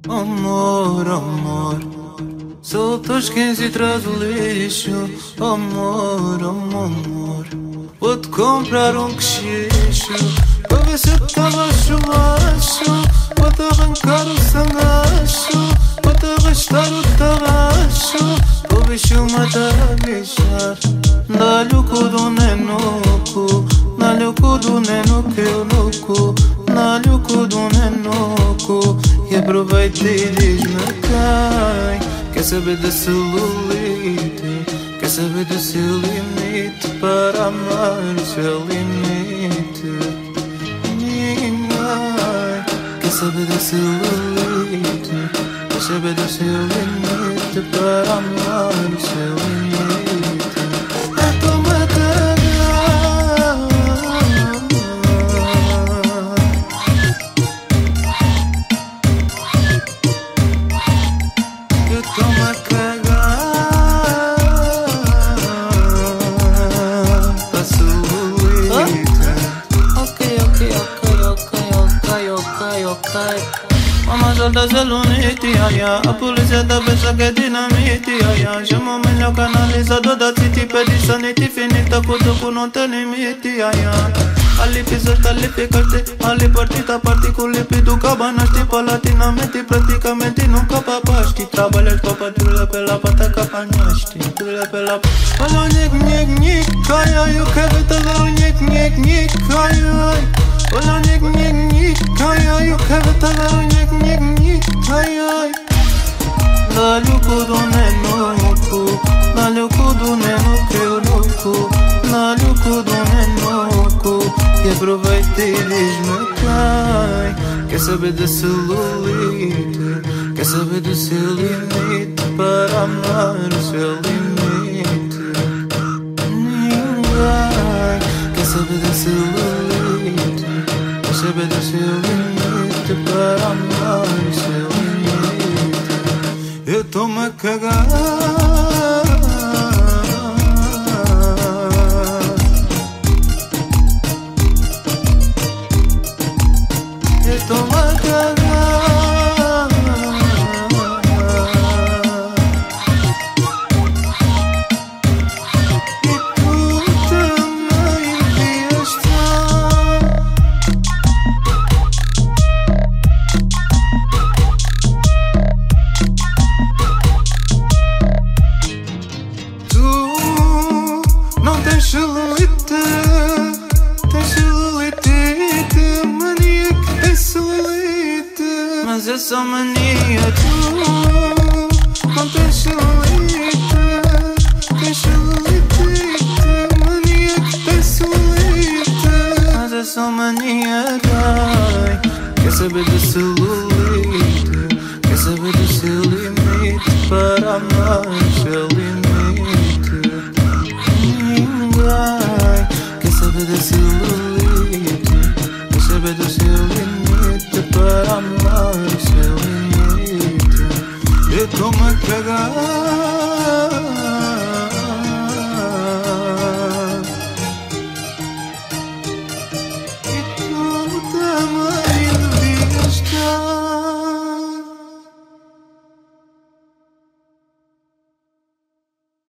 Amor, amor, solta os 15 e traz o lixo. Amor, amor, vou-te comprar um queixo para ver se estava chumacho. Vou-te arrancar o sangacho, vou-te arrastar o tarracho, o bicho mata a bichar. Dá-lhe o cu do nenuco, dá-lhe o cu do neno que eu nuco, dá-lhe o cu do nenuco. E aproveita e diz-me quem quer saber da celulite, quer saber do seu limite para amar o seu limite. Ninguém quer saber da celulite, quer saber do seu limite para amar o seu limite. Toma cagar, eu tomo a cagar a celulite. Ok. Vamos soltar celulite, a polícia tá pensando que é dinamite, chama o melhor canalizador da city, pede sanite infinita, cutuco não tem limite, ali pisaste, ali ficaste, ali partita, parti com o lípido, cabanaste, palatinamente, praticamente nunca papaste. Trabalhas com a patrulha pela pata que apanhaste, patrulha pela pata. Olha o nhec, ai, eu quero te dar o nhec, ai. Olha o nhec, ai, eu quero te dar o nhec, ai. Dá-lhe o cu do nenuco, dá-lhe o cu do neno que eu nuco, dá-lhe o cu do nenuco. E aproveita e diz-me quem quer saber da celulite, quer saber do seu limite para amar o seu limite. Ninguém quer saber da celulite, quer saber do seu limite para amar o seu limite. Eu tô-me a cagar, eu tô-me a cagar, e tu também devias estar. Tu não tens celulite, tens celulite, mania que tem celulite, mas é só mania. Tu não tens celulite, tens celulite, mania que tem celulite, mas é só mania. Quer saber do celulite, quer saber do seu limite para amar o seu limite. Ninguém quer saber da celulite, quer saber do seu limite para amar o seu limite. Eu tô-me a cagar.